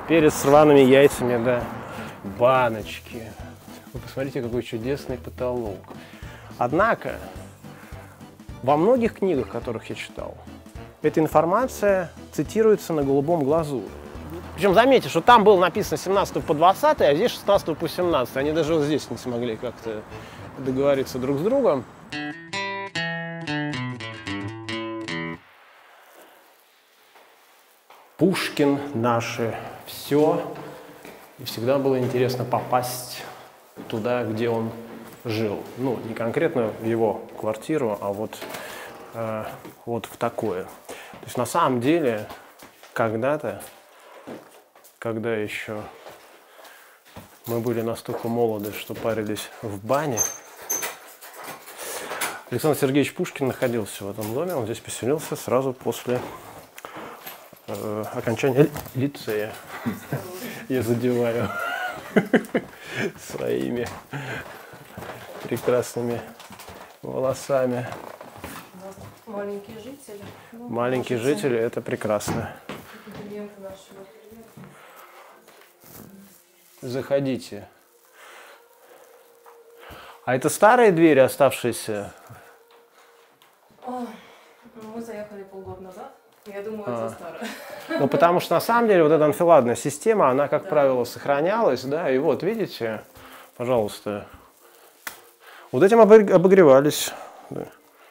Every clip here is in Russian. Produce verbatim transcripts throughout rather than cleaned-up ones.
Перец с рваными яйцами, да. Баночки. Вы посмотрите, какой чудесный потолок. Однако, во многих книгах, которых я читал, эта информация цитируется на голубом глазу. Причем заметьте, что там было написано с семнадцатого по двадцатый, а здесь с шестнадцатого по семнадцатый. Они даже вот здесь не смогли как-то договориться друг с другом. Пушкин наше все. И всегда было интересно попасть туда, где он жил. Ну, не конкретно в его квартиру, а вот, э, вот в такое. То есть на самом деле когда-то, когда еще мы были настолько молоды, что парились в бане, Александр Сергеевич Пушкин находился в этом доме. Он здесь поселился сразу после э, окончания лицея. Я задеваю своими прекрасными волосами. Маленькие жители. Ну, Маленькие жители, это прекрасно. Заходите. А это старые двери, оставшиеся? О, мы заехали полгода назад. Я думаю, а. это старое. Ну, потому что на самом деле вот эта анфиладная система, она, как да. правило, сохранялась, да, и вот, видите, пожалуйста, вот этим обогревались. Да.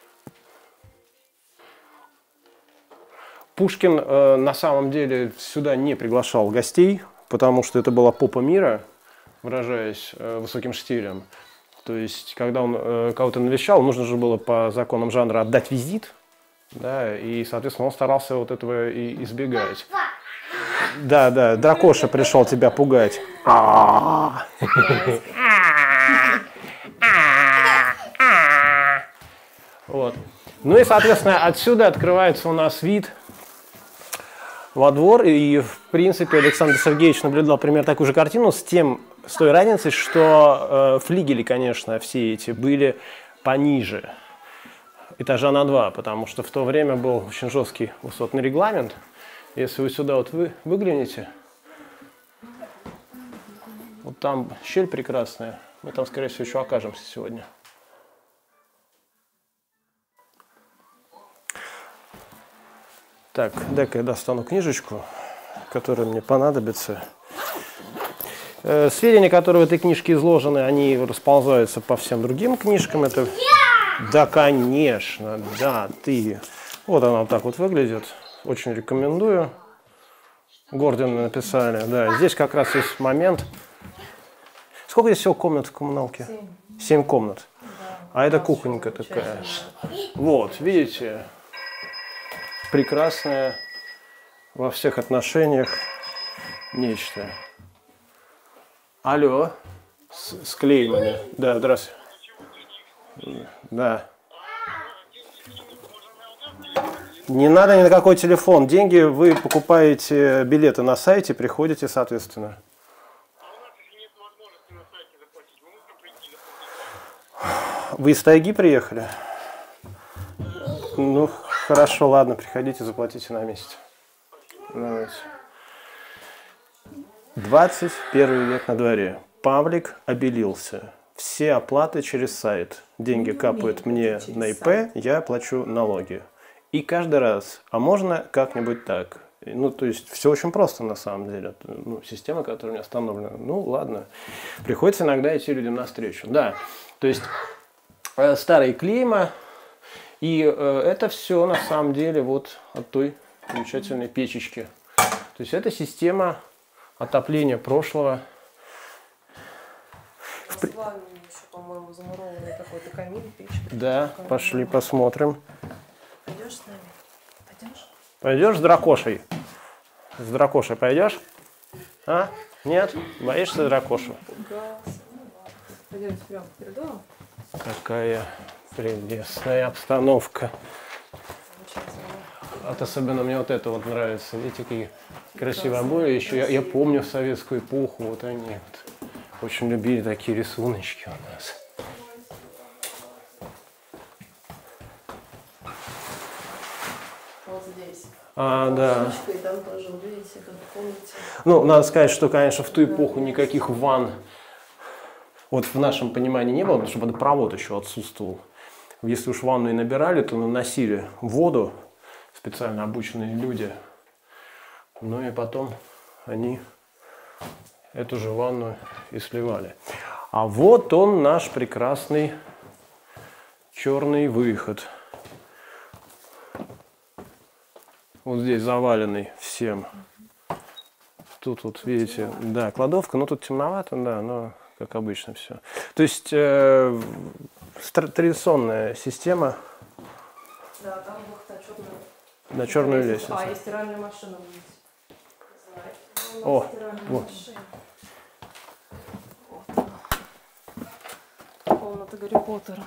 Пушкин э, на самом деле сюда не приглашал гостей, потому что это была попа мира, выражаясь э, высоким стилем. То есть, когда он э, кого-то навещал, нужно же было по законам жанра отдать визит, да, и, соответственно, он старался вот этого и избегать. Да, да, дракоша пришел тебя пугать. Вот. Ну и, соответственно, отсюда открывается у нас вид во двор, и, в принципе, Александр Сергеевич наблюдал примерно такую же картину с тем, с той разницей, что э, флигели, конечно, все эти были пониже, этажа на два, потому что в то время был очень жесткий высотный регламент. Если вы сюда вот вы выглянете, вот там щель прекрасная, мы там, скорее всего, еще окажемся сегодня. Так, дай-ка я достану книжечку, которая мне понадобится. Э, сведения, которые в этой книжке изложены, они расползаются по всем другим книжкам. Это... Да, конечно, да, ты. Вот она вот так вот выглядит. Очень рекомендую. Гордон написали. Да, здесь как раз есть момент. Сколько здесь всего комнат в коммуналке? Семь. Семь комнат. Да, а это кухонька такая. Вот, видите? Прекрасное во всех отношениях нечто. Алло, с, с клеймами. Да, здравствуйте. Да. Не надо ни на какой телефон. Деньги вы покупаете билеты на сайте, приходите, соответственно. Вы из тайги приехали? Ну, хорошо, ладно, приходите, заплатите на месте. Давайте. двадцать первый век на дворе. Павлик обелился. Все оплаты через сайт. Деньги капают мне на ИП, я плачу налоги. И каждый раз, а можно как-нибудь так? Ну, то есть, все очень просто на самом деле. Ну, система, которая у меня установлена. Ну, ладно. Приходится иногда идти людям навстречу. Да, то есть, э, старые клейма. И э, это все на самом деле вот от той замечательной печечки. То есть, это система отопления прошлого. В... По-моему, замурованный какой-то камин, печка. Да, камин. Пошли посмотрим. Пойдешь с нами? Пойдешь? Пойдешь с дракошей? С дракошей пойдешь? А? Нет? Боишься дракошу? Пойдемте прямо перед домом. Какая прелестная обстановка. Вот особенно мне вот это вот нравится. Видите, какие красивые обои. Еще я, я помню в советскую эпоху, вот они вот очень любили такие рисуночки у нас. Вот здесь. А, да. И там тоже, видите, как в комнате. Ну, надо сказать, что, конечно, в ту эпоху никаких ванн, вот в нашем понимании не было, потому что водопровод еще отсутствовал. Если уж ванну и набирали, то наносили воду, специально обученные люди. Ну и потом они эту же ванну и сливали. А вот он, наш прекрасный черный выход. Вот здесь заваленный всем. Тут вот, видите, да, кладовка, но тут темновато, да, но как обычно все. То есть э, традиционная система. Да, там вот на черную, на черную лестницу. А, и стиральная машина будет. О, вот. Комната Гарри Поттера.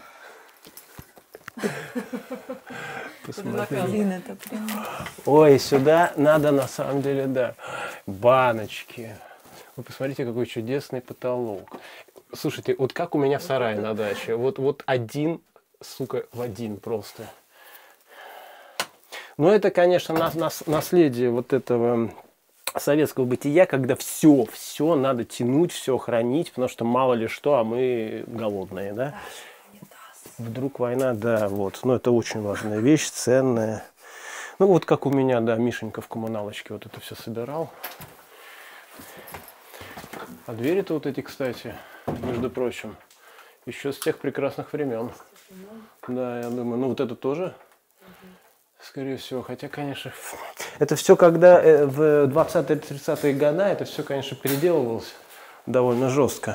Блин, это прям... Ой, сюда надо на самом деле, да, баночки. Вы посмотрите, какой чудесный потолок. Слушайте, вот как у меня в сарае на даче. Вот, вот один, сука, в один просто. Но это, конечно, нас, нас, наследие вот этого советского бытия, когда все, все надо тянуть, все хранить, потому что мало ли что, а мы голодные, да? Вдруг война, да, вот. Но это очень важная вещь, ценная. Ну, вот как у меня, да, Мишенька в коммуналочке вот это все собирал. А двери-то вот эти, кстати, между прочим, еще с тех прекрасных времен. Да, я думаю, ну вот это тоже, скорее всего. Хотя, конечно, это все, когда в двадцатые-тридцатые годы, это все, конечно, переделывалось довольно жестко.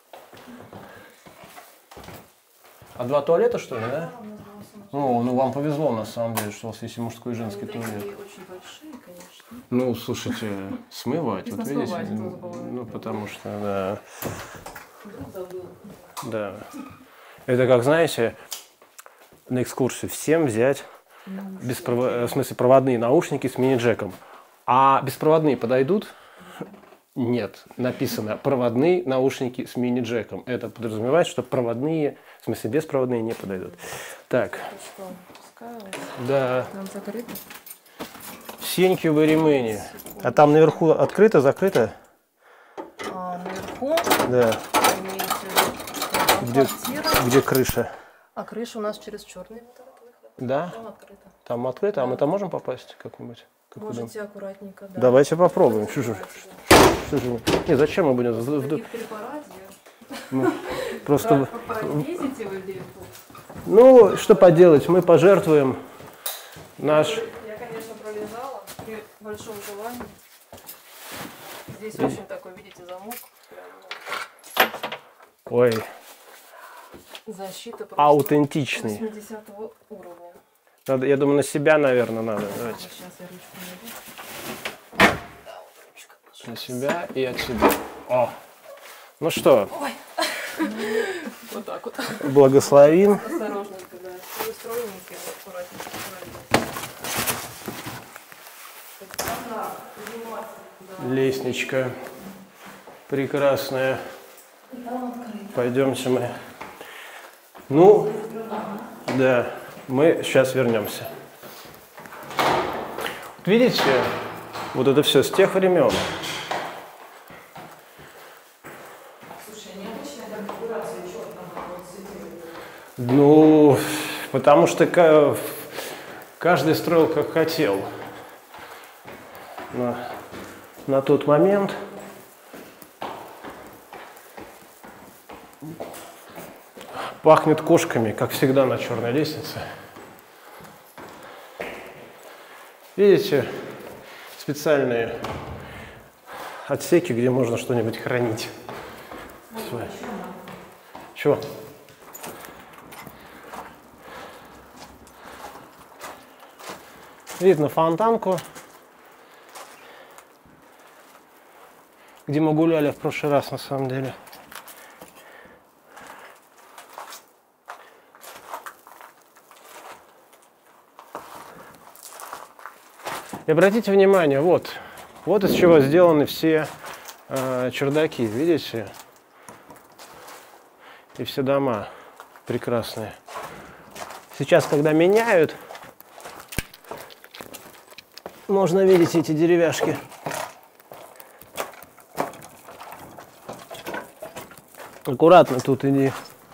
А два туалета, что ли, да? О, ну вам повезло, на самом деле, что у вас есть и мужской, и женский туалет. Они очень большие, конечно. Ну, слушайте, смывать, вот видите? Ну, потому что, да. Да. Это как, знаете, на экскурсию всем взять беспровод... в смысле, проводные наушники с мини-джеком. А беспроводные подойдут? Нет. Написано проводные наушники с мини-джеком. Это подразумевает, что проводные, в смысле беспроводные, не подойдут. Так. Да. Там закрыто? Сенькивы ремени. А там наверху открыто, закрыто? А, наверху? Да. Имеете в виду, Где, квартира. где крыша? А крыша у нас через черный вот этот выход. Да? Там открыто. Там открыто, а мы там можем попасть как-нибудь? Как Можете аккуратненько, да. Давайте попробуем. Что же? Что же? Не, зачем мы будем? Таких при параде. Ну, просто... Ездите вы где-то? Ну, что поделать, мы пожертвуем наш... Я, конечно, пролезала при большом желании. Здесь очень такой, видите, замок. Ой, Защита просто аутентичный. восьмидесятого уровня. Надо, я думаю, на себя, наверное, надо. Давайте. Сейчас я ручку найду. На себя и от себя. О. Ну что, Ой. Вот так вот. благословим. Осторожненько, да. Все стройненькие, аккуратненько. аккуратненько. Лестничка прекрасная. Пойдемте мы. Ну, да, мы сейчас вернемся. Вот видите, вот это все с тех времен. Ну, потому что каждый строил как хотел. На, на тот момент пахнет кошками, как всегда на черной лестнице. Видите, специальные отсеки, где можно что-нибудь хранить. Чего? Видно фонтанку, где мы гуляли в прошлый раз, на самом деле. И обратите внимание, вот, вот из чего сделаны все э, чердаки, видите? И все дома прекрасные. Сейчас, когда меняют, можно видеть эти деревяшки. Аккуратно тут иди.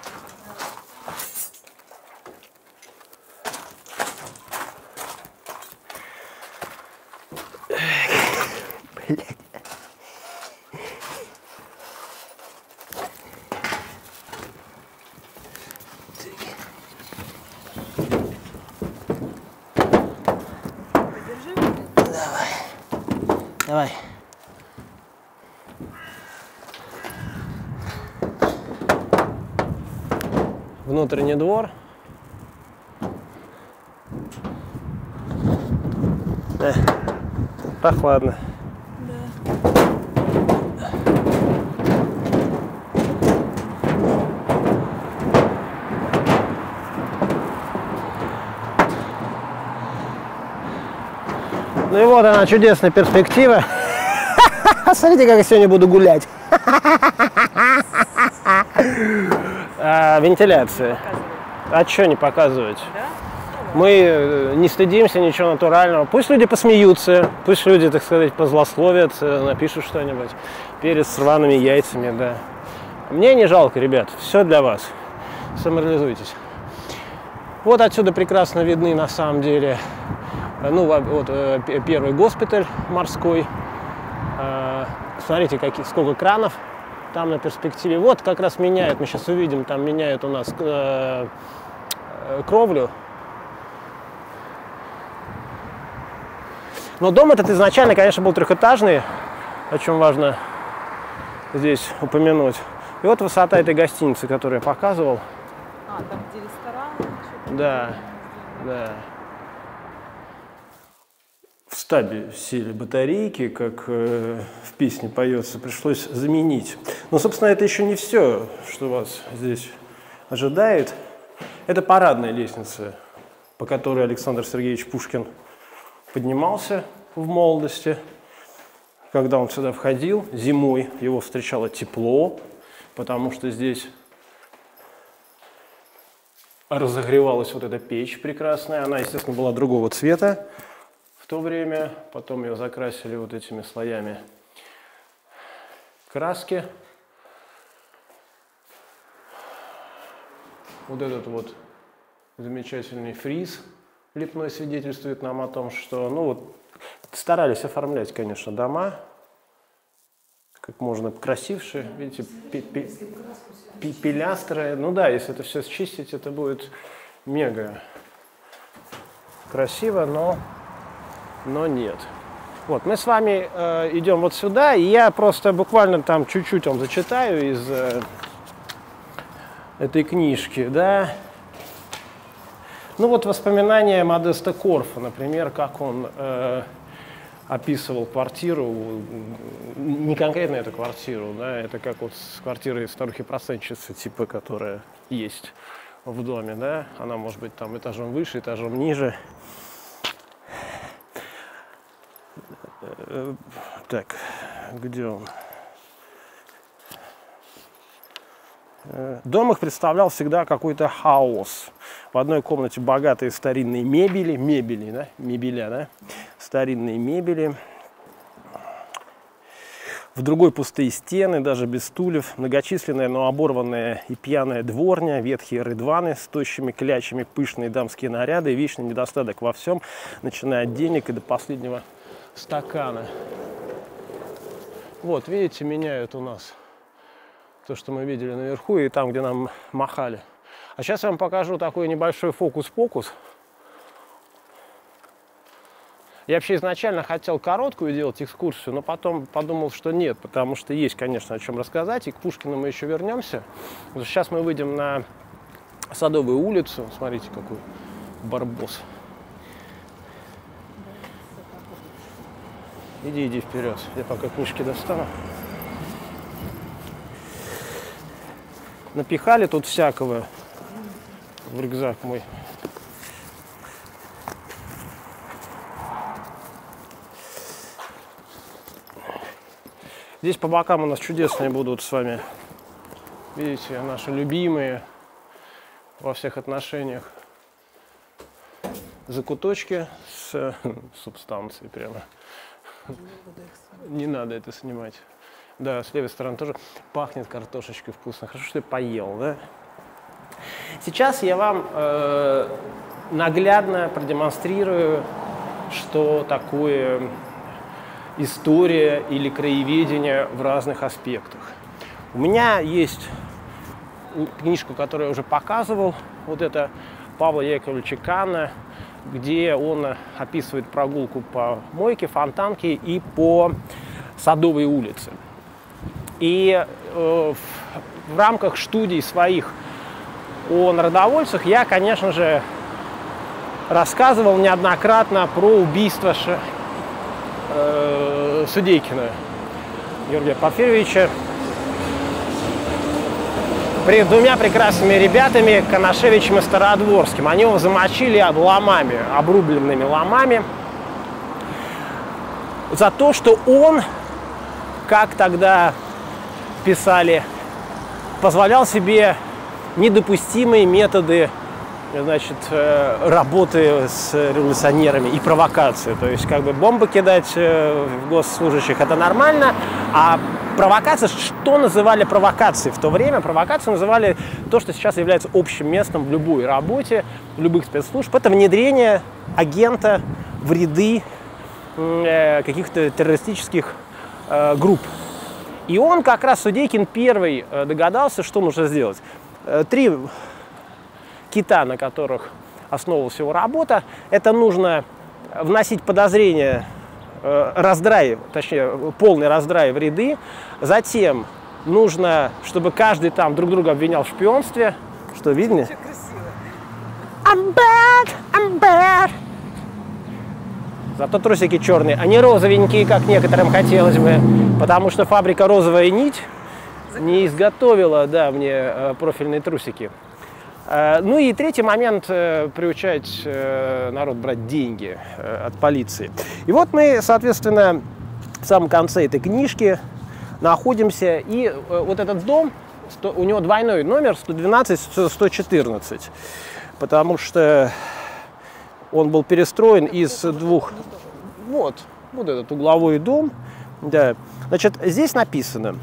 Давай. Внутренний двор. Э, прохладно. Да. Ну и вот она, чудесная перспектива. Смотрите, как я сегодня буду гулять. А, вентиляция. А что не показывать? Мы не стыдимся ничего натурального. Пусть люди посмеются, пусть люди, так сказать, позлословят, напишут что-нибудь. Перец с рваными яйцами, да. Мне не жалко, ребят, все для вас. Самореализуйтесь. Вот отсюда прекрасно видны, на самом деле, ну, вот первый госпиталь морской. Смотрите, какие, сколько кранов там на перспективе. Вот как раз меняют, мы сейчас увидим, там меняют у нас э, кровлю. Но дом этот изначально, конечно, был трехэтажный, о чем важно здесь упомянуть. И вот высота этой гостиницы, которую я показывал. А, там где ресторан? Да, да. В стабе сели батарейки, как э, в песне поется, пришлось заменить. Но, собственно, это еще не все, что вас здесь ожидает. Это парадная лестница, по которой Александр Сергеевич Пушкин поднимался в молодости. Когда он сюда входил, зимой его встречало тепло, потому что здесь разогревалась вот эта печь прекрасная. Она, естественно, была другого цвета в то время. Потом ее закрасили вот этими слоями краски. Вот этот вот замечательный фриз лепной свидетельствует нам о том, что, ну вот, старались оформлять, конечно, дома как можно красивше. Видите, пилястры. Ну да, если это все счистить, это будет мега красиво, но, но нет. Вот, мы с вами э, идем вот сюда, и я просто буквально там чуть-чуть вам зачитаю из э, этой книжки, да. Ну вот воспоминания Модеста Корфа, например, как он э, описывал квартиру, не конкретно эту квартиру, да, это как вот с квартирой старухи-процентщицы, типа, которая есть в доме, да, она может быть там этажом выше, этажом ниже. Так, где он? Дом их представлял всегда какой-то хаос. В одной комнате богатые старинные мебели, мебели, да, мебеля, да, старинные мебели. В другой пустые стены, даже без стульев, многочисленная, но оборванная и пьяная дворня, ветхие рыдваны с тощими клячами, пышные дамские наряды и вечный недостаток во всем, начиная от денег и до последнего стакана. Вот, видите, меняют у нас то, что мы видели наверху, и там, где нам махали. А сейчас я вам покажу такой небольшой фокус-покус. Я вообще изначально хотел короткую делать экскурсию, но потом подумал, что нет, потому что есть, конечно, о чем рассказать, и к Пушкину мы еще вернемся. Сейчас мы выйдем на Садовую улицу. Смотрите, какой барбос. Иди, иди вперед. Я пока книжки достану. Напихали тут всякого в рюкзак мой. Здесь по бокам у нас чудесные будут с вами, видите, наши любимые во всех отношениях закуточки с субстанцией прямо. Не надо это снимать. Да, с левой стороны тоже пахнет картошечкой вкусно. Хорошо, что я поел, да? Сейчас я вам э, наглядно продемонстрирую, что такое история или краеведение в разных аспектах. У меня есть книжка, которую я уже показывал, вот это Павла Яковлевича Канна, где он описывает прогулку по Мойке, Фонтанке и по Садовой улице. И э, в, в рамках студий своих о народовольцах я, конечно же, рассказывал неоднократно про убийство Ш... э, Судейкина Георгия Порфирьевича при двумя прекрасными ребятами, Коношевичем и Стародворским. Они его замочили ломами, обрубленными ломами, за то, что он, как тогда писали, позволял себе недопустимые методы, значит, работы с революционерами и провокации. То есть, как бы, бомбы кидать в госслужащих — это нормально, а провокация, что называли провокацией в то время? Провокацию называли то, что сейчас является общим местом в любой работе, в любых спецслужб. Это внедрение агента в ряды э, каких-то террористических э, групп. И он, как раз Судейкин, первый догадался, что нужно сделать. Три кита, на которых основывалась его работа, это нужно вносить подозрения, раздрай, точнее, полный раздрай в ряды. Затем нужно, чтобы каждый там друг друга обвинял в шпионстве. Что, видно? I'm bad, I'm bad. Зато трусики черные, а не розовенькие, как некоторым хотелось бы, потому что фабрика «Розовая нить» не изготовила, да, мне профильные трусики. Ну и третий момент — приучать народ брать деньги от полиции. И вот мы, соответственно, в самом конце этой книжки находимся, и вот этот дом, у него двойной номер сто двенадцать сто четырнадцать, потому что он был перестроен из двух... Вот, вот этот угловой дом. Да. Значит, здесь написано: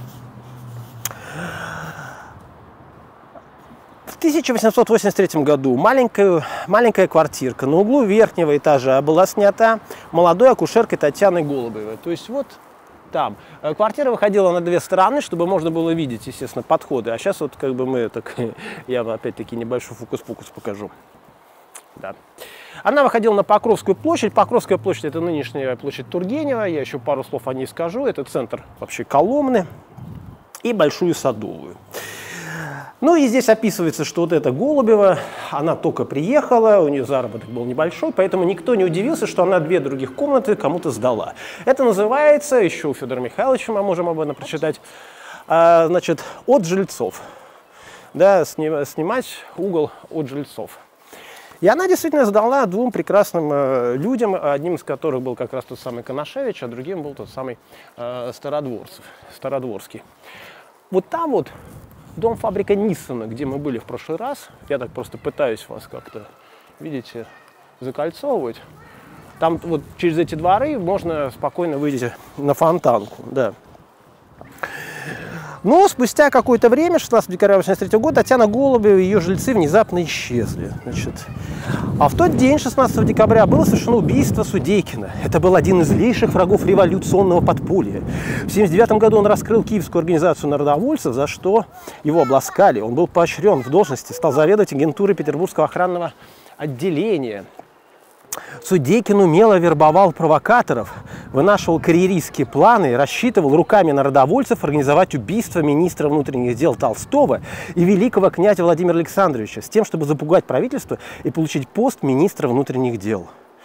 в тысяча восемьсот восемьдесят третьем году маленькая, маленькая квартирка на углу верхнего этажа была снята молодой акушеркой Татьяной Голубевой. То есть вот там. Квартира выходила на две стороны, чтобы можно было видеть, естественно, подходы. А сейчас вот как бы мы, так, я вам опять-таки небольшой фокус-покус покажу. Да. Она выходила на Покровскую площадь. Покровская площадь — это нынешняя площадь Тургенева. Я еще пару слов о ней скажу. Это центр вообще Коломны. И Большую Садовую. Ну и здесь описывается, что вот эта Голубева, она только приехала, у нее заработок был небольшой, поэтому никто не удивился, что она две других комнаты кому-то сдала. Это называется, еще у Федора Михайловича мы можем об этом прочитать, значит, от жильцов. Да, снимать угол от жильцов. И она действительно сдала двум прекрасным э, людям, одним из которых был как раз тот самый Коношевич, а другим был тот самый э, Стародворцев, Стародворский. Вот там вот дом-фабрика Ниссена, где мы были в прошлый раз. Я так просто пытаюсь вас как-то, видите, закольцовывать. Там вот через эти дворы можно спокойно выйти на Фонтанку, да. Но спустя какое-то время, шестнадцатого декабря восемьдесят третьего года, Татьяна Голубева и ее жильцы внезапно исчезли. Значит, а в тот день, шестнадцатого декабря, было совершено убийство Судейкина. Это был один из злейших врагов революционного подполья. В тысяча девятьсот семьдесят девятом году он раскрыл Киевскую организацию народовольцев, за что его обласкали. Он был поощрен в должности, стал заведовать агентурой Петербургского охранного отделения. Судейкин умело вербовал провокаторов, вынашивал карьеристские планы и рассчитывал руками народовольцев организовать убийство министра внутренних дел Толстого и великого князя Владимира Александровича с тем, чтобы запугать правительство и получить пост министра внутренних дел.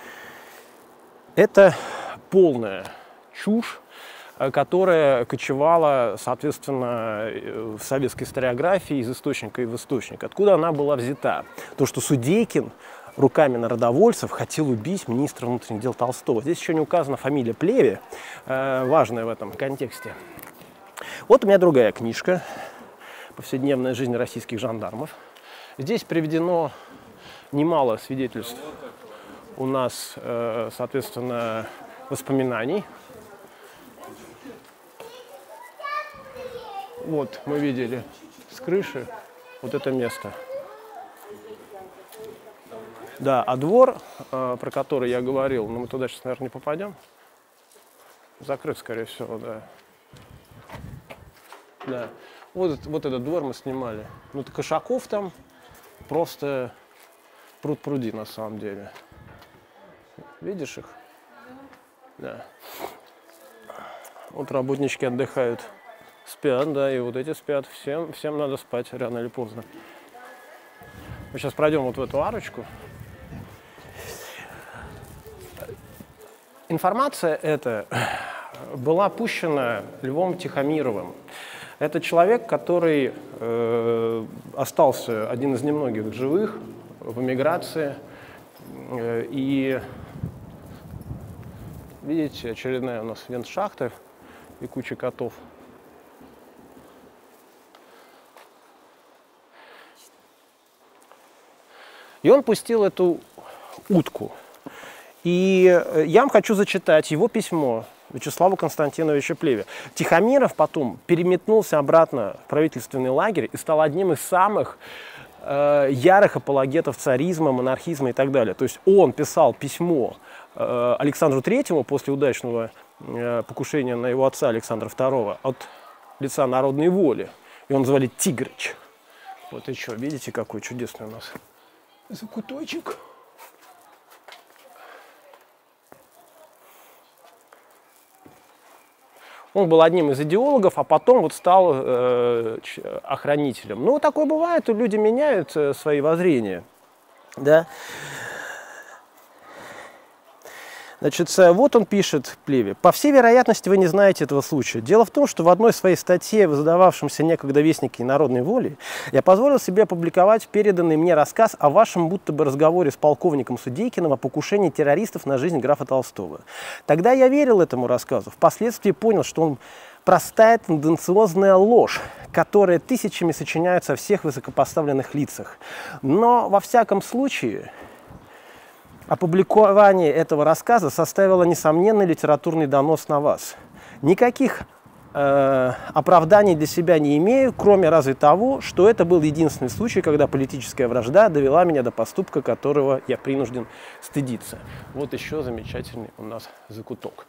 Это полная чушь, которая кочевала, соответственно, в советской историографии из источника в источник. Откуда она была взята? То, что Судейкин руками народовольцев хотел убить министра внутренних дел Толстого. Здесь еще не указана фамилия Плеве, э, важная в этом контексте. Вот у меня другая книжка «Повседневная жизнь российских жандармов». Здесь приведено немало свидетельств у нас, соответственно, воспоминаний. Вот, мы видели с крыши вот это место. Да, а двор, про который я говорил, ну мы туда сейчас, наверное, не попадем. Закрыт, скорее всего, да. Да. Вот, вот этот двор мы снимали. Ну, это кошаков там просто пруд-пруди на самом деле. Видишь их? Да. Вот работнички отдыхают. Спят, да, и вот эти спят. Всем, всем надо спать рано или поздно. Мы сейчас пройдем вот в эту арочку. Информация эта была пущена Львом Тихомировым. Это человек, который э, остался один из немногих живых в эмиграции. Э, и видите, очередная у нас вентшахта и куча котов. И он пустил эту утку. И я вам хочу зачитать его письмо Вячеславу Константиновичу Плеве. Тихомиров потом переметнулся обратно в правительственный лагерь и стал одним из самых э, ярых апологетов царизма, монархизма и так далее. То есть он писал письмо э, Александру Третьему после удачного э, покушения на его отца Александра Второго от лица народной воли. И он называли Тигрыч. Вот и что, видите, какой чудесный у нас закуточек. Он был одним из идеологов, а потом вот стал э, охранителем. Ну, такое бывает, люди меняют э, свои воззрения. Да? Значит, вот он пишет Плеве. По всей вероятности, вы не знаете этого случая. Дело в том, что в одной своей статье, задававшемся некогда вестнике народной воли, я позволил себе опубликовать переданный мне рассказ о вашем будто бы разговоре с полковником Судейкиным о покушении террористов на жизнь графа Толстого. Тогда я верил этому рассказу. Впоследствии понял, что он простая тенденциозная ложь, которая тысячами сочиняется о всех высокопоставленных лицах. Но, во всяком случае, опубликование этого рассказа составило несомненный литературный донос на вас. Никаких э, оправданий для себя не имею, кроме разве того, что это был единственный случай, когда политическая вражда довела меня до поступка, которого я принужден стыдиться. Вот еще замечательный у нас закуток.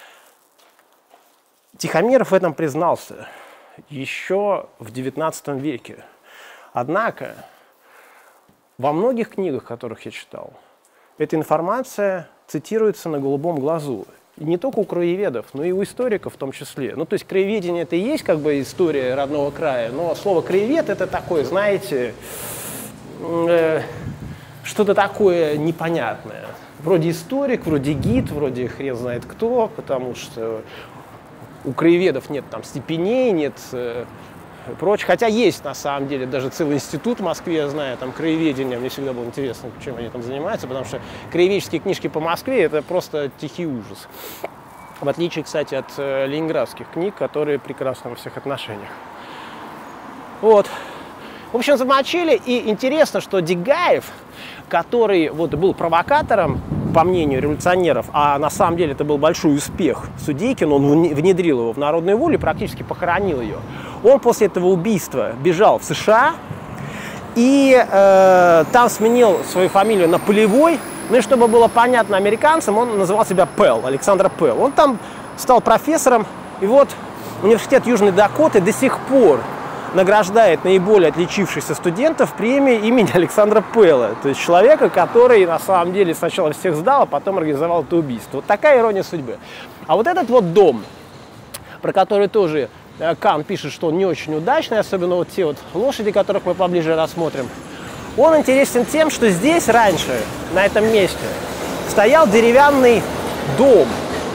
Тихомиров в этом признался еще в девятнадцатом веке. Однако во многих книгах, которых я читал, эта информация цитируется на голубом глазу. И не только у краеведов, но и у историков в том числе. Ну, то есть краеведение — это и есть как бы история родного края, но слово краевед — это такое, знаете, э, что-то такое непонятное. Вроде историк, вроде гид, вроде хрен знает кто, потому что у краеведов нет там степеней, нет э, прочее. Хотя есть на самом деле даже целый институт в Москве, я знаю, там краеведение. Мне всегда было интересно, чем они там занимаются, потому что краеведческие книжки по Москве — это просто тихий ужас. В отличие, кстати, от э, ленинградских книг, которые прекрасны во всех отношениях. Вот. В общем, замочили. И интересно, что Дегаев, который вот был провокатором, по мнению революционеров, а на самом деле это был большой успех Судейкина, он внедрил его в народную волю и практически похоронил ее. Он после этого убийства бежал в США и э, там сменил свою фамилию на Полевой. Ну и чтобы было понятно американцам, он называл себя Пэл, Александр Пэл. Он там стал профессором, и вот университет Южной Дакоты до сих пор награждает наиболее отличившихся студентов премией имени Александра Пэла. То есть человека, который на самом деле сначала всех сдал, а потом организовал это убийство. Вот такая ирония судьбы. А вот этот вот дом, про который тоже Кан пишет, что он не очень удачный, особенно вот те вот лошади, которых мы поближе рассмотрим, он интересен тем, что здесь раньше, на этом месте, стоял деревянный дом.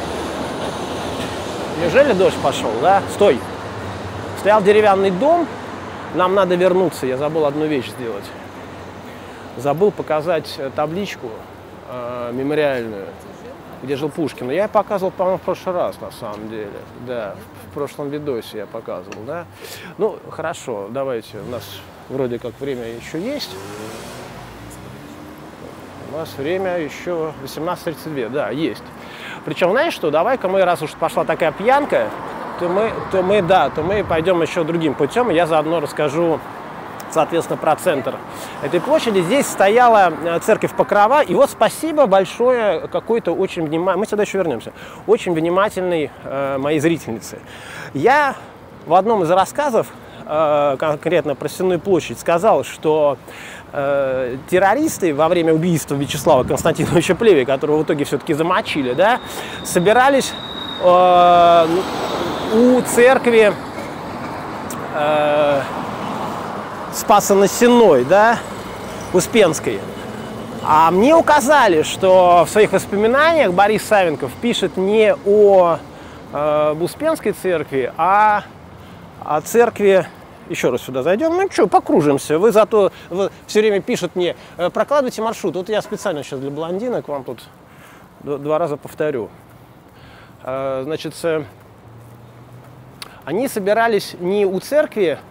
Неужели дождь пошел, да? Стой! Стоял деревянный дом, нам надо вернуться, я забыл одну вещь сделать. Забыл показать табличку э, мемориальную, где жил Пушкин. Но я ее показывал, по-моему, в прошлый раз, на самом деле. Да, в прошлом видосе я показывал, да. Ну, хорошо, давайте, у нас вроде как время еще есть. У нас время еще восемнадцать тридцать два, да, есть. Причем, знаешь что, давай-ка мы, раз уж пошла такая пьянка, то мы, то мы, да, то мы пойдем еще другим путем, и я заодно расскажу, соответственно, про центр этой площади. Здесь стояла церковь Покрова, и вот спасибо большое какой-то очень внимательный, мы сюда еще вернемся, очень внимательной э, моей зрительнице. Я в одном из рассказов, э, конкретно про Сенную площадь, сказал, что э, террористы во время убийства Вячеслава Константиновича Плеве, которого в итоге все-таки замочили, да, собирались э, у церкви э, Спасо-на-Сенной, да, Успенской. А мне указали, что в своих воспоминаниях Борис Савенков пишет не о э, Успенской церкви, а о церкви. Еще раз сюда зайдем. Ну что, покружимся. Вы зато вы все время пишут мне, прокладывайте маршрут. Вот я специально сейчас для блондинок вам тут два раза повторю. Э, значит, э, они собирались не у церкви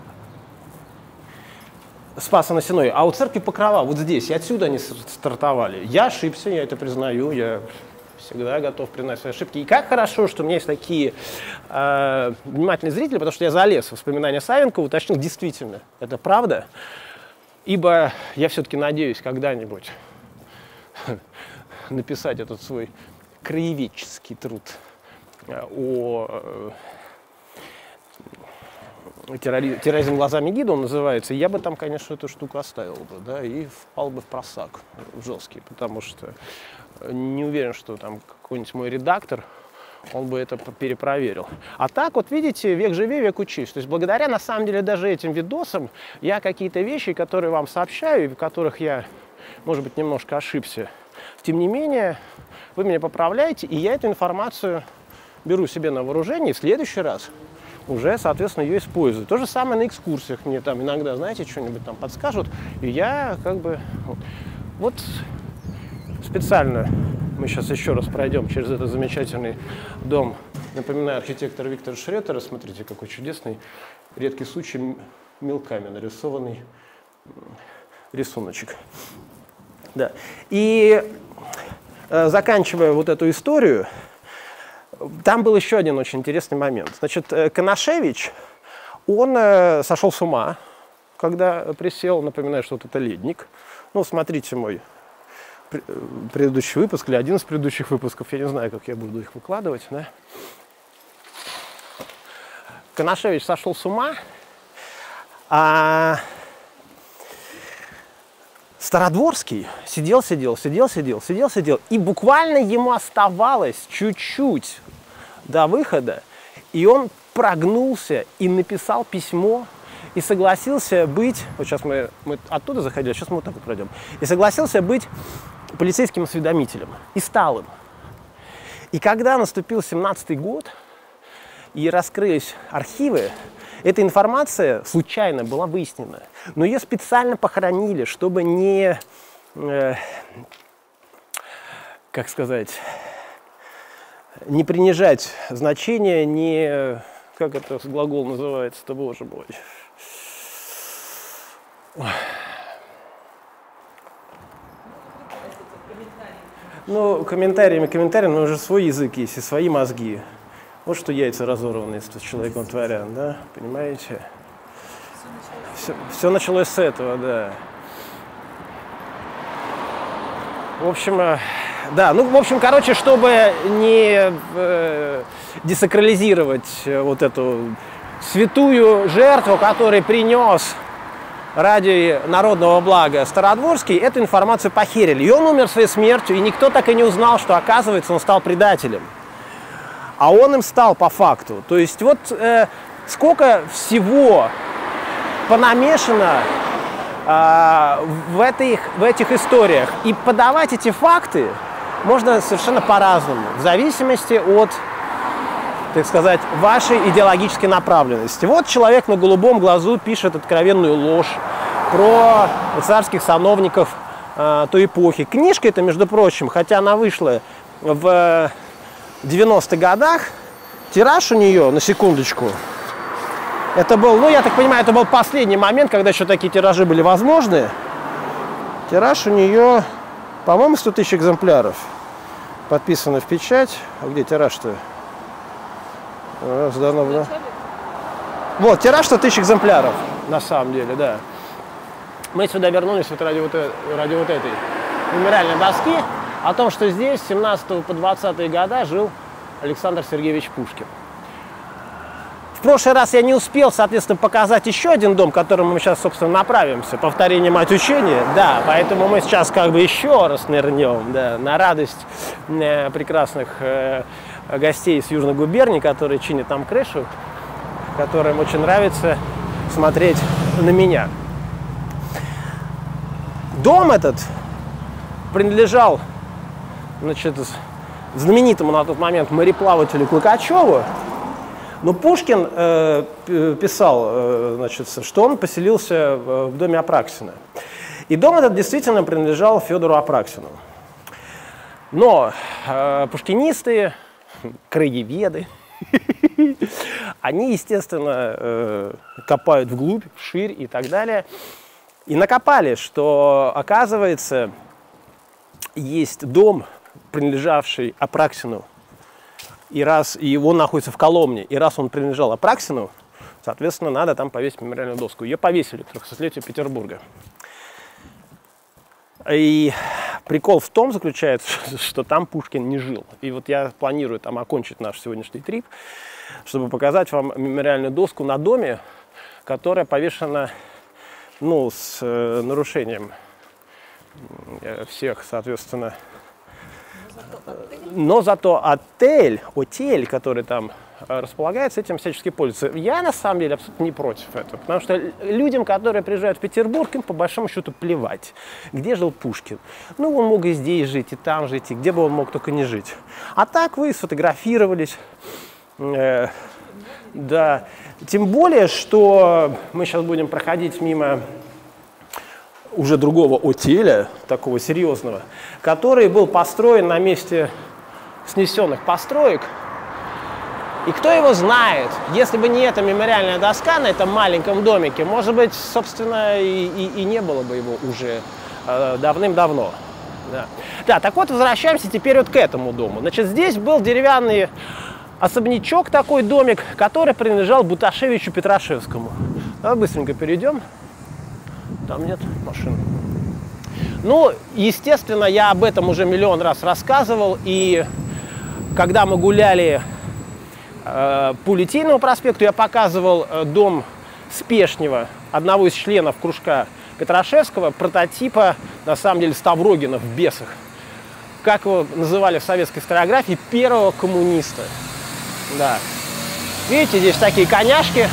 Спасо-на-Сенной, а у церкви Покрова, вот здесь, и отсюда они стартовали. Я ошибся, я это признаю, я всегда готов признать свои ошибки. И как хорошо, что у меня есть такие э, внимательные зрители, потому что я залез в воспоминания Савенкова, уточнил, действительно, это правда, ибо я все-таки надеюсь когда-нибудь написать этот свой краеведческий труд о... терроризм глазами гида он называется, я бы там, конечно, эту штуку оставил бы, да, и впал бы в просак жесткий, потому что не уверен, что там какой-нибудь мой редактор, он бы это перепроверил. А так вот, видите, век живи, век учись. То есть благодаря, на самом деле, даже этим видосам я какие-то вещи, которые вам сообщаю, и в которых я, может быть, немножко ошибся, тем не менее, вы меня поправляете, и я эту информацию беру себе на вооружение, и в следующий раз уже, соответственно, ее использую. То же самое на экскурсиях. Мне там иногда, знаете, что-нибудь там подскажут, и я как бы... Вот, вот специально мы сейчас еще раз пройдем через этот замечательный дом. Напоминаю, архитектор Виктора Шреттера. Смотрите, какой чудесный, редкий случай, мелками нарисованный рисуночек. Да. И э, заканчивая вот эту историю, там был еще один очень интересный момент. Значит, Конашевич, он э, сошел с ума, когда присел. Напоминаю, что вот это ледник. Ну, смотрите мой предыдущий выпуск или один из предыдущих выпусков. Я не знаю, как я буду их выкладывать. Да? Конашевич сошел с ума, а Стародворский сидел, сидел, сидел, сидел, сидел, сидел. И буквально ему оставалось чуть-чуть до выхода. И он прогнулся и написал письмо. И согласился быть... Вот сейчас мы, мы оттуда заходили, сейчас мы вот так вот пройдем. И согласился быть полицейским осведомителем. И стал им. И когда наступил семнадцатый год, и раскрылись архивы, эта информация случайно была выяснена. Но ее специально похоронили, чтобы не... Э, как сказать... Не принижать значение, не... Как это глагол называется-то, боже мой. Ну, комментариями, комментариями, но уже свой язык есть и свои мозги. Вот что яйца разорванные с человеком творят, да, понимаете? Все, все началось с этого, да. В общем, да, ну, в общем, короче, чтобы не э, десакрализировать вот эту святую жертву, которую принес ради народного блага Стародворский, эту информацию похерили. И он умер своей смертью, и никто так и не узнал, что, оказывается, он стал предателем. А он им стал по факту. То есть вот э, сколько всего понамешано э, в, этих, в этих историях. И подавать эти факты можно совершенно по-разному, в зависимости от, так сказать, вашей идеологической направленности. Вот человек на голубом глазу пишет откровенную ложь про царских сановников э, той эпохи. Книжка эта, между прочим, хотя она вышла в девяностых годах, тираж у нее, на секундочку, это был, ну, я так понимаю, это был последний момент, когда еще такие тиражи были возможны. Тираж у нее По-моему, сто тысяч экземпляров. Подписано в печать. А где тираж-то? А, вот, тираж сто тысяч экземпляров, на самом деле, да. Мы сюда вернулись вот ради вот, ради вот этой мемориальной доски о том, что здесь с семнадцатого по двадцатые года жил Александр Сергеевич Пушкин. В прошлый раз я не успел, соответственно, показать еще один дом, к которому мы сейчас, собственно, направимся. Повторение мать учения. Да, поэтому мы сейчас как бы еще раз нырнем, да, на радость э, прекрасных э, гостей из Южной губернии, которые чинят там крышу, которым очень нравится смотреть на меня. Дом этот принадлежал, значит, знаменитому на тот момент мореплавателю Клокочеву. Но Пушкин э, писал, э, значит, что он поселился в доме Апраксина. И дом этот действительно принадлежал Федору Апраксину. Но э, пушкинисты, краеведы, они, естественно, э, копают вглубь, вширь и так далее. И накопали, что, оказывается, есть дом, принадлежавший Апраксину. И раз и он находится в Коломне, и раз он принадлежал Апраксину, соответственно, надо там повесить мемориальную доску. Ее повесили к трехсотлетию Петербурга. И прикол в том заключается, что там Пушкин не жил. И вот я планирую там окончить наш сегодняшний трип, чтобы показать вам мемориальную доску на доме, которая повешена, ну, с э, нарушением всех, соответственно. Но зато отель, отель, который там располагается, этим всячески пользуется. Я, на самом деле, абсолютно не против этого. Потому что людям, которые приезжают в Петербург, им по большому счету плевать, где жил Пушкин. Ну, он мог и здесь жить, и там жить, и где бы он мог только не жить. А так вы сфотографировались. Э, да. Тем более, что мы сейчас будем проходить мимо уже другого отеля, такого серьезного, который был построен на месте снесенных построек. И кто его знает, если бы не эта мемориальная доска на этом маленьком домике, может быть, собственно, и, и, и не было бы его уже э, давным-давно. Да. Да, так вот, возвращаемся теперь вот к этому дому. Значит, здесь был деревянный особнячок, такой домик, который принадлежал Буташевичу Петрашевскому. Давай быстренько перейдем. Там нет машин. Ну, естественно, я об этом уже миллион раз рассказывал. И когда мы гуляли э, по Литейному проспекту, я показывал э, дом Спешнева, одного из членов кружка Петрашевского, прототипа, на самом деле, Ставрогина в «Бесах». Как его называли в советской историографии, первого коммуниста. Да. Видите, здесь такие коняшки.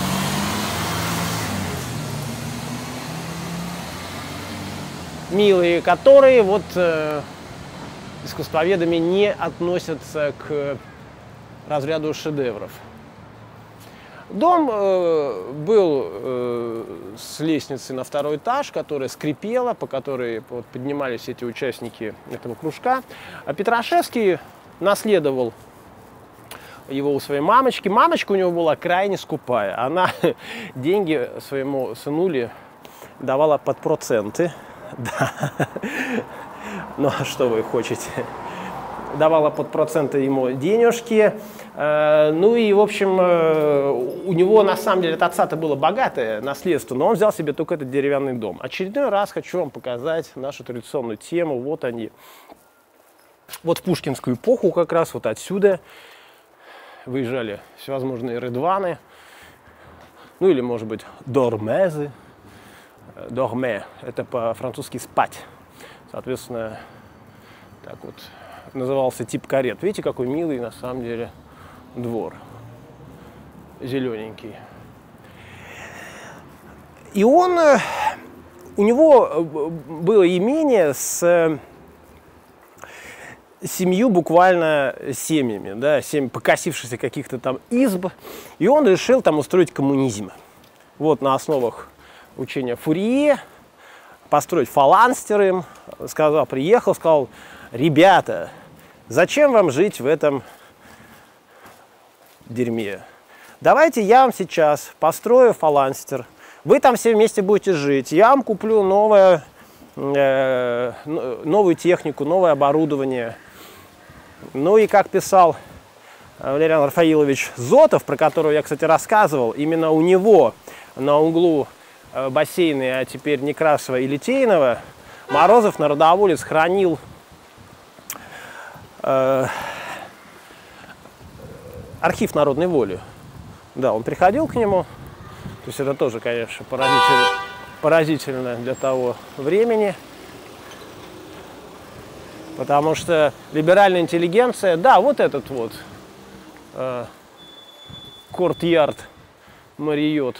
Милые, которые вот э, искусствоведами не относятся к разряду шедевров. Дом э, был э, с лестницей на второй этаж, которая скрипела, по которой вот, поднимались эти участники этого кружка. А Петрашевский наследовал его у своей мамочки. Мамочка у него была крайне скупая. Она деньги своему сынуле давала под проценты. Да. Ну, а что вы хотите? Давала под проценты ему денежки. Ну и, в общем, у него, на самом деле, от отца-то было богатое наследство, но он взял себе только этот деревянный дом. Очередной раз хочу вам показать нашу традиционную тему. Вот они. Вот в пушкинскую эпоху как раз вот отсюда выезжали всевозможные рыдваны. Ну или, может быть, дормезы. Дорме – это по-французски «спать». Соответственно, так вот назывался тип карет. Видите, какой милый на самом деле двор. Зелененький. И он, у него было имение с семью буквально семьями, да, семь покосившихся каких-то там изб. И он решил там устроить коммунизм. Вот на основах учения Фурье, построить фаланстеры им, сказал, приехал, сказал: ребята, зачем вам жить в этом дерьме? Давайте я вам сейчас построю фаланстер, вы там все вместе будете жить, я вам куплю новое э, новую технику, новое оборудование. Ну и как писал Валериан Рафаилович Зотов, про которого я, кстати, рассказывал, именно у него на углу бассейны, а теперь Некрасова и Литейного, Морозов, народоволец, хранил э, архив народной воли. Да, он приходил к нему. То есть это тоже, конечно, поразительно, поразительно для того времени. Потому что либеральная интеллигенция, да, вот этот вот э, Корт-Ярд Мариот.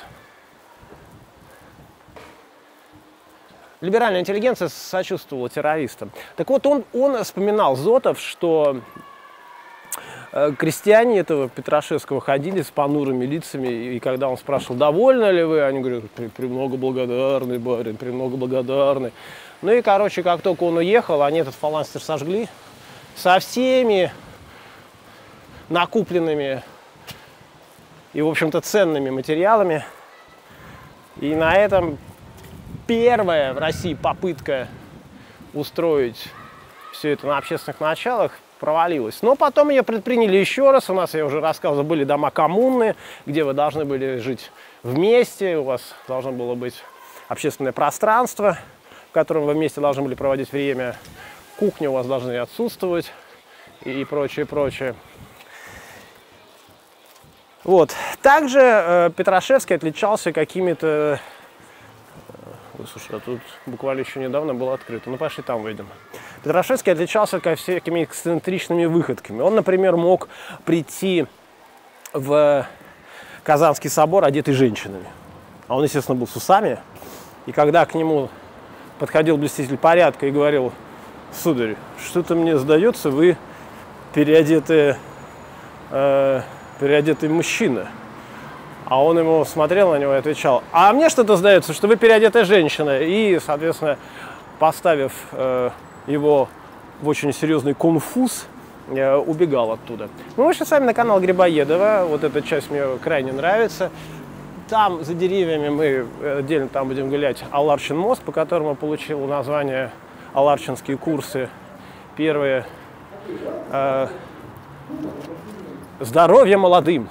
Либеральная интеллигенция сочувствовала террористам. Так вот, он, он вспоминал, Зотов, что э, крестьяне этого Петрашевского ходили с понурыми лицами, и когда он спрашивал, довольны ли вы, они говорят, премного благодарны, барин, премного благодарны. Ну и, короче, как только он уехал, они этот фаланстер сожгли со всеми накупленными и, в общем-то, ценными материалами. И на этом первая в России попытка устроить все это на общественных началах провалилась. Но потом ее предприняли еще раз. У нас, я уже рассказывал, были дома коммуны, где вы должны были жить вместе, у вас должно было быть общественное пространство, в котором вы вместе должны были проводить время, кухня у вас должны отсутствовать и прочее, прочее. Вот. Также э, Петрашевский отличался какими-то... Ой, слушай, а тут буквально еще недавно было открыто. Ну, пошли там выйдем. Петрашевский отличался всякими эксцентричными выходками. Он, например, мог прийти в Казанский собор одетый женщинами. А он, естественно, был с усами. И когда к нему подходил блюститель порядка и говорил: сударь, что-то мне сдается, вы переодетый, э, переодетый мужчина. А он ему смотрел на него и отвечал: а мне что-то сдается, что вы переодетая женщина. И, соответственно, поставив э, его в очень серьезный конфуз, э, убегал оттуда. Мы вышли с вами на канал Грибоедова. Вот эта часть мне крайне нравится. Там, за деревьями, мы отдельно там будем гулять Аларчин мост, по которому получил название Аларчинские курсы. Первые э, «Здоровье молодым».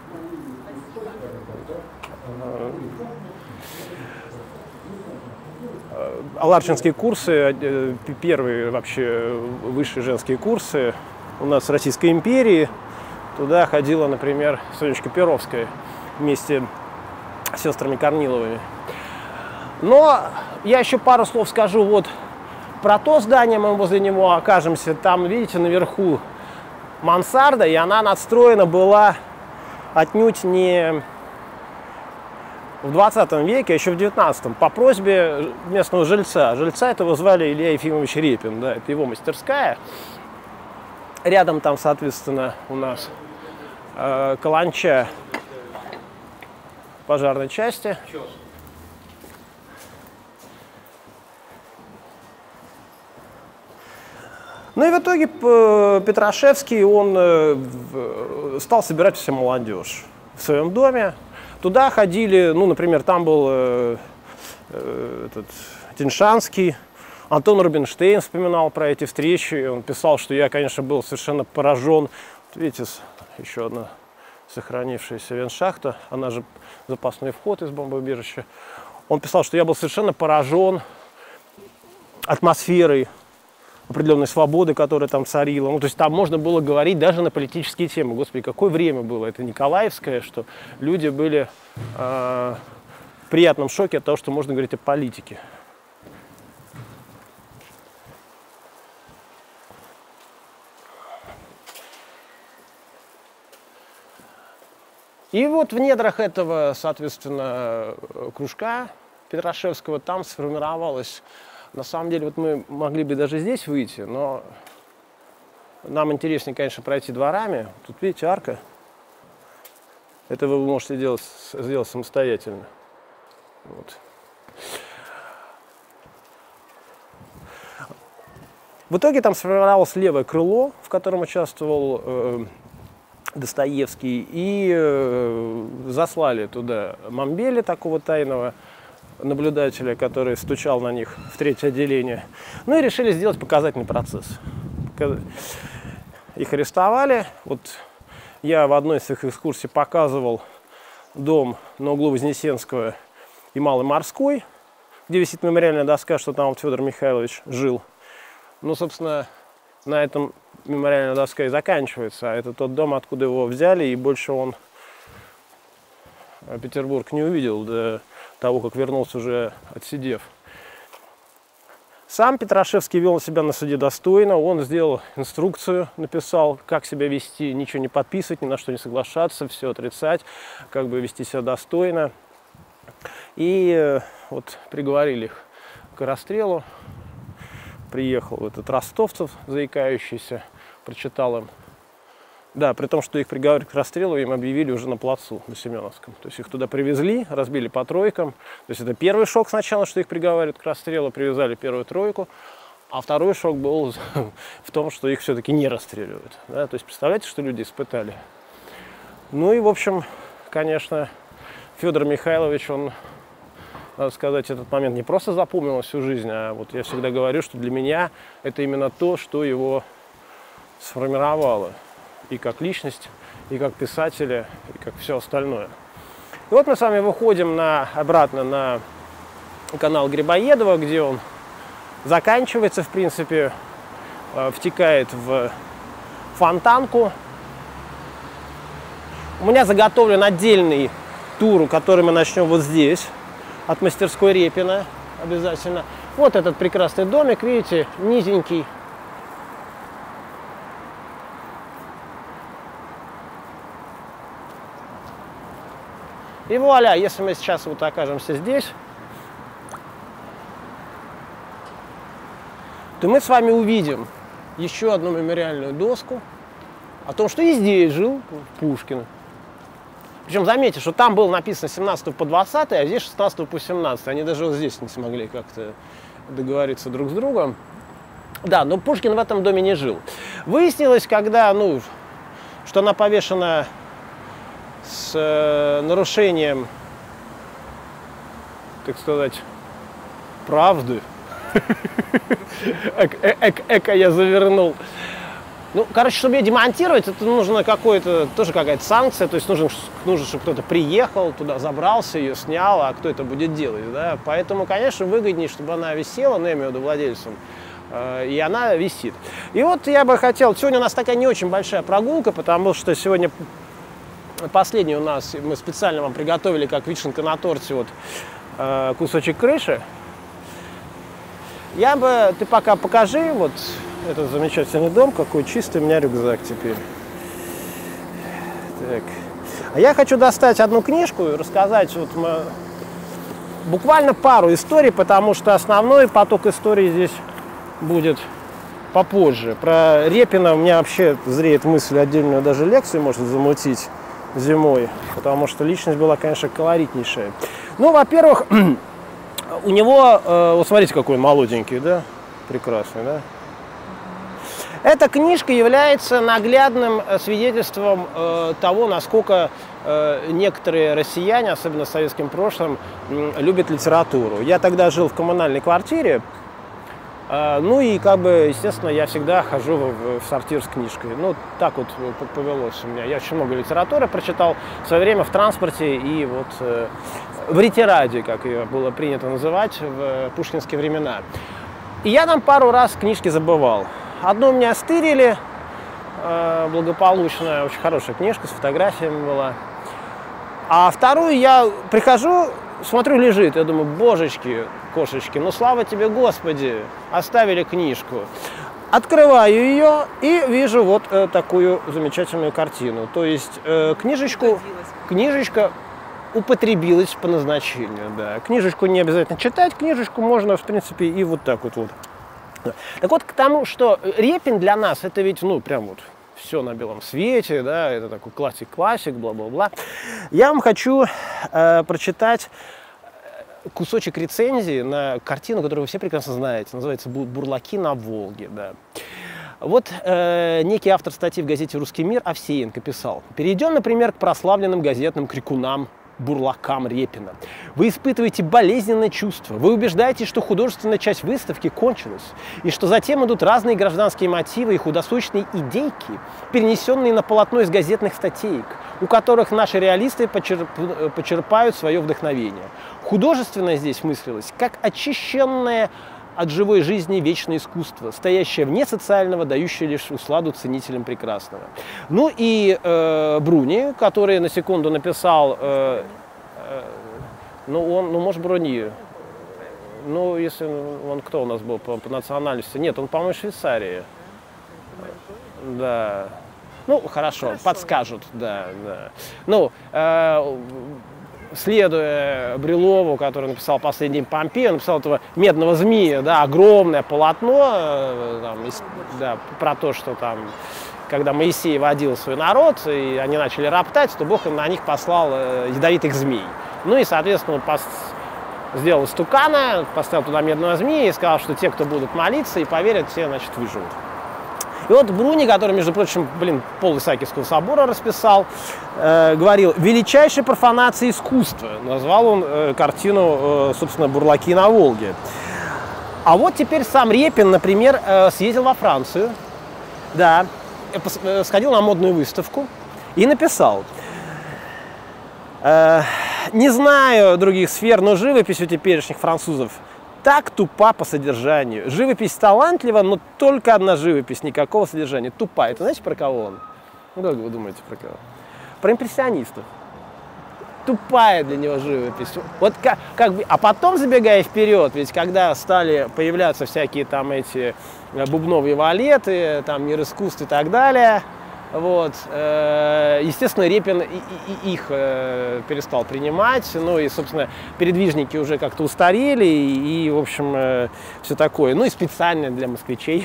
Аларчинские курсы, первые вообще высшие женские курсы у нас в Российской империи. Туда ходила, например, Сонечка Перовская вместе с сестрами Корниловыми. Но я еще пару слов скажу вот про то здание, мы возле него окажемся. Там, видите, наверху мансарда, и она надстроена была отнюдь не в двадцатом веке, а еще в девятнадцатом, по просьбе местного жильца. Жильца этого звали Илья Ефимович Репин, да, это его мастерская. Рядом там, соответственно, у нас э, каланча пожарной части. Ну и в итоге Петрашевский, он стал собирать всю молодежь в своем доме. Туда ходили, ну, например, там был э, э, этот, Тиньшанский. Антон Рубинштейн вспоминал про эти встречи. Он писал, что я, конечно, был совершенно поражен. Видите, еще одна сохранившаяся веншахта. Она же запасной вход из бомбоубежища. Он писал, что я был совершенно поражен атмосферой определенной свободы, которая там царила. Ну, то есть там можно было говорить даже на политические темы. Господи, какое время было. Это Николаевское, что люди были э, в приятном шоке от того, что можно говорить о политике. И вот в недрах этого, соответственно, кружка Петрашевского там сформировалась. На самом деле, вот мы могли бы даже здесь выйти, но нам интереснее, конечно, пройти дворами. Тут, видите, арка. Это вы можете делать, сделать самостоятельно. Вот. В итоге там сформировалось левое крыло, в котором участвовал э, Достоевский, и э, заслали туда Мамбеля, такого тайного наблюдателя, который стучал на них в третье отделение. Ну и решили сделать показательный процесс. Их арестовали. Вот я в одной из их экскурсий показывал дом на углу Вознесенского и Малой Морской, где висит мемориальная доска, что там вот Федор Михайлович жил. Ну, собственно, на этом мемориальная доска и заканчивается. А это тот дом, откуда его взяли, и больше он Петербург не увидел до того, как вернулся уже отсидев. Сам Петрашевский вел себя на суде достойно. Он сделал инструкцию, написал, как себя вести, ничего не подписывать, ни на что не соглашаться, все отрицать, как бы вести себя достойно. И вот приговорили их к расстрелу. Приехал этот ростовцев, заикающийся, прочитал им. Да, при том, что их приговорили к расстрелу, им объявили уже на плацу, на Семеновском. То есть их туда привезли, разбили по тройкам. То есть это первый шок сначала, что их приговаривают к расстрелу, привязали первую тройку. А второй шок был в том, что их все-таки не расстреливают. Да? То есть представляете, что люди испытали? Ну и, в общем, конечно, Федор Михайлович, он, надо сказать, этот момент не просто запомнил на всю жизнь, а вот я всегда говорю, что для меня это именно то, что его сформировало. И как личность, и как писателя, и как все остальное. И вот мы с вами выходим на, обратно на канал Грибоедова, где он заканчивается, в принципе, э, втекает в Фонтанку. У меня заготовлен отдельный тур, который мы начнем вот здесь, от мастерской Репина обязательно. Вот этот прекрасный домик, видите, низенький. И вуаля, если мы сейчас вот окажемся здесь, то мы с вами увидим еще одну мемориальную доску о том, что и здесь жил Пушкин. Причем заметьте, что там было написано с семнадцатого по двадцатый, а здесь с шестнадцатого по семнадцатый. Они даже вот здесь не смогли как-то договориться друг с другом. Да, но Пушкин в этом доме не жил. Выяснилось, когда, ну, что она повешена с э, нарушением, так сказать, правды. Эко я завернул. Ну, короче, чтобы ее демонтировать, это нужно какое-то, тоже какая-то санкция, то есть нужно, нужно, чтобы кто-то приехал, туда забрался, ее снял, а кто это будет делать, да? Поэтому, конечно, выгоднее, чтобы она висела, ну, я имею в виду владельцем, э, и она висит. И вот я бы хотел, сегодня у нас такая не очень большая прогулка, потому что сегодня последний у нас, мы специально вам приготовили, как вишенка на торте, вот э, кусочек крыши. Я бы, ты пока покажи, вот этот замечательный дом, какой чистый у меня рюкзак теперь. Так. А я хочу достать одну книжку и рассказать вот мы, буквально пару историй, потому что основной поток историй здесь будет попозже. Про Репина у меня вообще зреет мысль отдельную даже лекцию может замутить зимой, потому что личность была, конечно, колоритнейшая. Ну, во-первых, у него, э, вот смотрите, какой он молоденький, да? Прекрасный, да? Эта книжка является наглядным свидетельством э, того, насколько э, некоторые россияне, особенно в советском прошлом, э, любят литературу. Я тогда жил в коммунальной квартире, э, ну и, как бы, естественно, я всегда хожу в, в сортир с книжкой. Ну, так вот повелось у меня. Я очень много литературы прочитал в свое время в транспорте и вот э, в ретираде, как ее было принято называть в пушкинские времена. И я там пару раз книжки забывал. Одну у меня стырили э, благополучно, очень хорошая книжка с фотографиями была. А вторую я прихожу, смотрю, лежит. Я думаю, божечки, кошечки, ну слава тебе, Господи, оставили книжку. Открываю ее и вижу вот э, такую замечательную картину. То есть э, книжечку, книжечка употребилась по назначению. Да. Книжечку не обязательно читать, книжечку можно, в принципе, и вот так вот. вот. Так вот, к тому, что Репин для нас, это ведь, ну, прям вот все на белом свете, да, это такой классик-классик, бла-бла-бла. Я вам хочу э, прочитать кусочек рецензии на картину, которую вы все прекрасно знаете, называется «Бурлаки на Волге», да. Вот э, некий автор статьи в газете «Русский мир» Овсеенко писал: «Перейдем, например, к прославленным газетным крикунам бурлакам Репина. Вы испытываете болезненное чувство. Вы убеждаетесь, что художественная часть выставки кончилась, и что затем идут разные гражданские мотивы и худосочные идейки, перенесенные на полотно из газетных статеек, у которых наши реалисты почерп... почерпают свое вдохновение. Художественное здесь мыслилось как очищенное от живой жизни вечное искусство, стоящее вне социального, дающее лишь усладу ценителям прекрасного. Ну и э, Бруни, который на секунду написал, э, э, ну он, ну может Бруни, ну если он кто у нас был по, по национальности, нет, он по-моему Швейцарии. Да. Ну хорошо, хорошо. Подскажут, да, да. Ну. Э, Следуя Брюлову, который написал «Последний Помпей», он написал этого «Медного змея», да, огромное полотно там, да, про то, что там, когда Моисей водил свой народ, и они начали роптать, то Бог на них послал ядовитых змей. Ну и, соответственно, он пос... сделал стукана, поставил туда медного змея и сказал, что те, кто будут молиться и поверят, те, значит, выживут. И вот Бруни, который, между прочим, блин, пол Исаакиевского собора расписал, э, говорил, величайшей профанацией искусства. Назвал он э, картину, э, собственно, «Бурлаки на Волге». А вот теперь сам Репин, например, э, съездил во Францию, да, э, сходил на модную выставку и написал. Э, не знаю других сфер, но живопись у теперешних французов так тупа по содержанию. Живопись талантлива, но только одна живопись, никакого содержания. Тупая. Это знаете, про кого он? Ну, как вы думаете, про кого? Про импрессионистов. Тупая для него живопись. Вот как, как бы, а потом, забегая вперед, ведь когда стали появляться всякие там эти бубновые валеты, там мир искусств и так далее, вот, э, естественно, Репин и, и, и их э, перестал принимать, ну и, собственно, передвижники уже как-то устарели, и, и в общем, э, все такое. Ну и специально для москвичей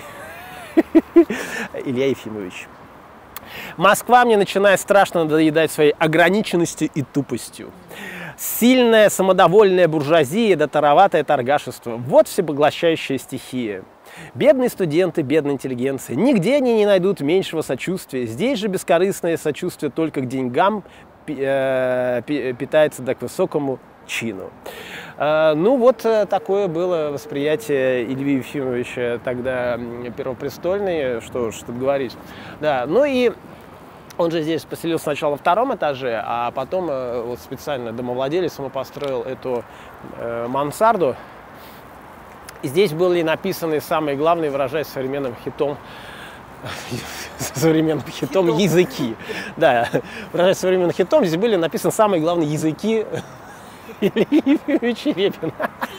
Илья Ефимович. Москва мне начинает страшно надоедать своей ограниченностью и тупостью. Сильная самодовольная буржуазия да тароватое торгашество – вот всепоглощающая стихия. Бедные студенты, бедная интеллигенция, нигде они не найдут меньшего сочувствия. Здесь же бескорыстное сочувствие только к деньгам э, питается да к высокому чину. Э, ну вот такое было восприятие Ильи Ефимовича тогда первопрестольный, что ж тут говорить. Да, ну и он же здесь поселился сначала на втором этаже, а потом э, вот специально домовладелец ему построил эту э, мансарду. И здесь были написаны самые главные, выражаясь современным хитом, современным хитом, хитом. языки. Да, выражаясь современным хитом, здесь были написаны самые главные языки Ильи Ефимовича Репина.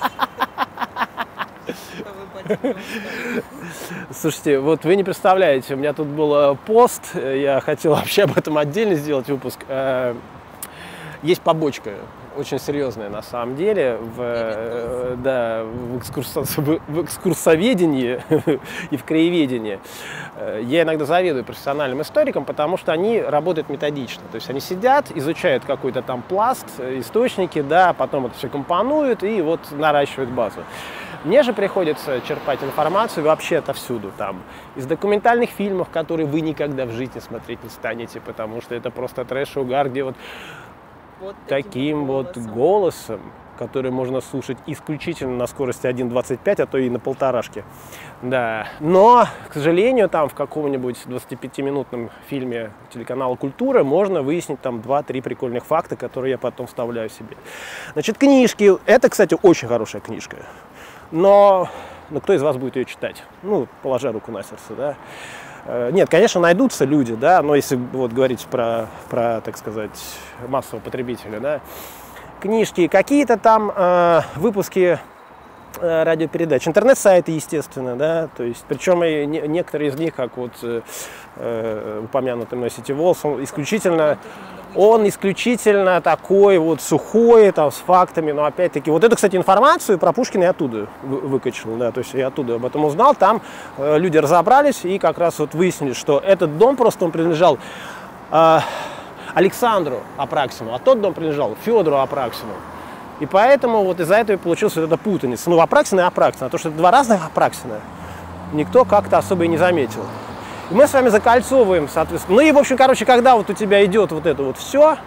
Слушайте, вот вы не представляете, у меня тут был пост, я хотел вообще об этом отдельно сделать выпуск. Есть побочка. Очень серьезная на самом деле в, да, в, экскурсо, в экскурсоведении и в краеведении. Я иногда завидую профессиональным историкам, потому что они работают методично. То есть они сидят, изучают какой-то там пласт, источники, да, потом это все компонуют и вот наращивают базу. Мне же приходится черпать информацию вообще отовсюду. Там, из документальных фильмов, которые вы никогда в жизни смотреть не станете, потому что это просто трэш и угар, где вот Вот таким вот голосом. голосом, который можно слушать исключительно на скорости один двадцать пять, а то и на полторашке. Да. Но, к сожалению, там в каком-нибудь двадцатипятиминутном фильме телеканала «Культура» можно выяснить там два-три прикольных факта, которые я потом вставляю себе. Значит, книжки. Это, кстати, очень хорошая книжка. Но, ну, кто из вас будет ее читать? Ну, положа руку на сердце, да. Нет, конечно, найдутся люди, да, но если вот говорить про, про, так сказать, массового потребителя, да, книжки, какие-то там э, выпуски э, радиопередач, интернет-сайты, естественно, да, то есть, причем и не, некоторые из них, как вот э, упомянутый мной City Walls, он исключительно, он исключительно такой вот сухой, там, с фактами, но опять-таки, вот эту, кстати, информацию про Пушкина я оттуда выкачал, да, то есть я оттуда об этом узнал, там э, люди разобрались и как раз вот выяснили, что этот дом просто он принадлежал э, Александру Апраксину, а тот дом принадлежал Федору Апраксину. И поэтому вот из-за этого и получилась вот эта путаница. Ну, Апраксина и Апраксина, а то, что это два разных Апраксина, никто как-то особо и не заметил. И мы с вами закольцовываем, соответственно. Ну и, в общем, короче, когда вот у тебя идет вот это вот все,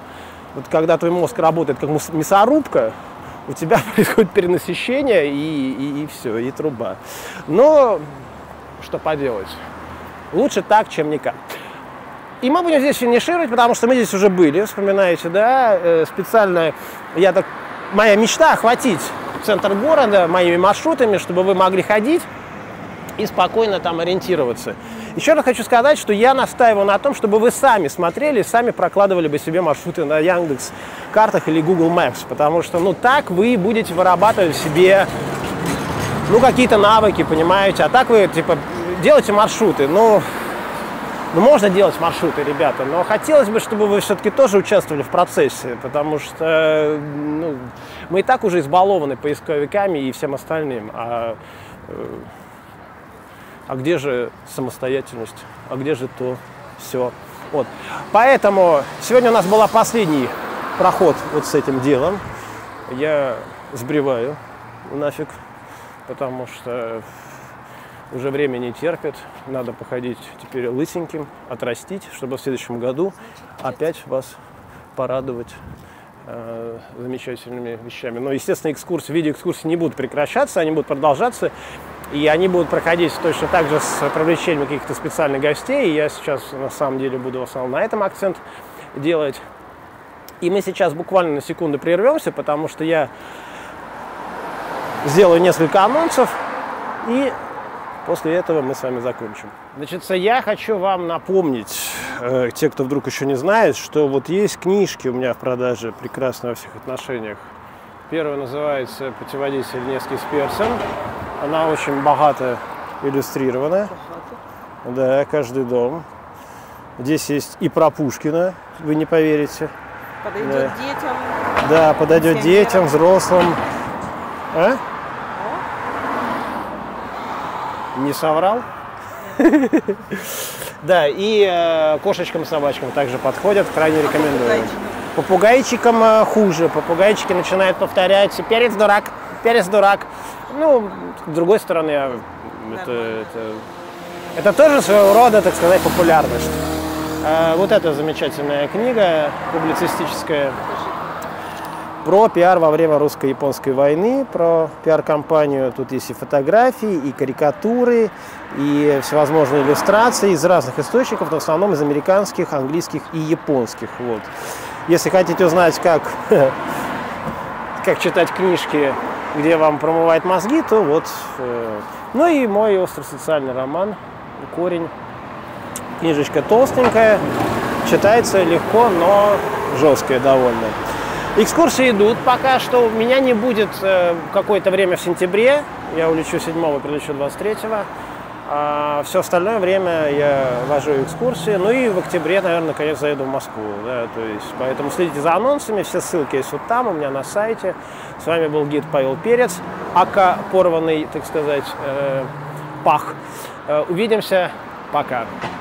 вот когда твой мозг работает как мясорубка, у тебя происходит перенасыщение и, и, и все, и труба. Но что поделать? Лучше так, чем никак. И мы будем здесь финишировать, потому что мы здесь уже были, вспоминаете, да, э, специально, я так, моя мечта охватить центр города моими маршрутами, чтобы вы могли ходить и спокойно там ориентироваться. Еще раз хочу сказать, что я настаиваю на том, чтобы вы сами смотрели, сами прокладывали бы себе маршруты на Яндекс.Картах или Google Maps, потому что, ну, так вы будете вырабатывать себе, ну, какие-то навыки, понимаете, а так вы, типа, делаете маршруты, ну... Ну, можно делать маршруты, ребята, но хотелось бы, чтобы вы все-таки тоже участвовали в процессе, потому что ну, мы и так уже избалованы поисковиками и всем остальным. А, а где же самостоятельность? А где же то все? Вот. Поэтому сегодня у нас был последний проход вот с этим делом. Я сбриваю нафиг, потому что... Уже время не терпит, надо походить теперь лысеньким, отрастить, чтобы в следующем году опять вас порадовать э, замечательными вещами. Но, естественно, экскурсии, видеоэкскурсии не будут прекращаться, они будут продолжаться, и они будут проходить точно так же с привлечением каких-то специальных гостей. И я сейчас, на самом деле, буду в основном на этом акцент делать. И мы сейчас буквально на секунду прервемся, потому что я сделаю несколько анонсов, и... После этого мы с вами закончим. Значит, я хочу вам напомнить, э, те, кто вдруг еще не знает, что вот есть книжки у меня в продаже, прекрасные во всех отношениях. Первая называется «Путеводитель Невский с персем». Она очень богато иллюстрирована. Да, каждый дом. Здесь есть и про Пушкина, вы не поверите. Подойдет да. детям. Да, подойдет детям, взрослым. А? Не соврал? Да, и э, кошечкам, собачкам также подходят, крайне рекомендую. Попугайчикам э, хуже, попугайчики начинают повторять «перец дурак, перец дурак». Ну, с другой стороны, это, это, это тоже своего рода, так сказать, популярность. Э, вот эта замечательная книга, публицистическая, про пиар во время русско-японской войны, про пиар-компанию. Тут есть и фотографии, и карикатуры, и всевозможные иллюстрации из разных источников, но в основном из американских, английских и японских. Вот. Если хотите узнать, как, как читать книжки, где вам промывают мозги, то вот. Ну и мой остросоциальный роман «Корень». Книжечка толстенькая, читается легко, но жесткая довольно. Экскурсии идут пока что. У меня не будет э, какое-то время в сентябре. Я улечу седьмого, прилечу двадцать третьего. А все остальное время я вожу экскурсии. Ну и в октябре, наверное, наконец заеду в Москву. Да, то есть, поэтому следите за анонсами. Все ссылки есть вот там, у меня на сайте. С вами был гид Павел Перец, ака порванный, так сказать, э, пах. Э, увидимся. Пока.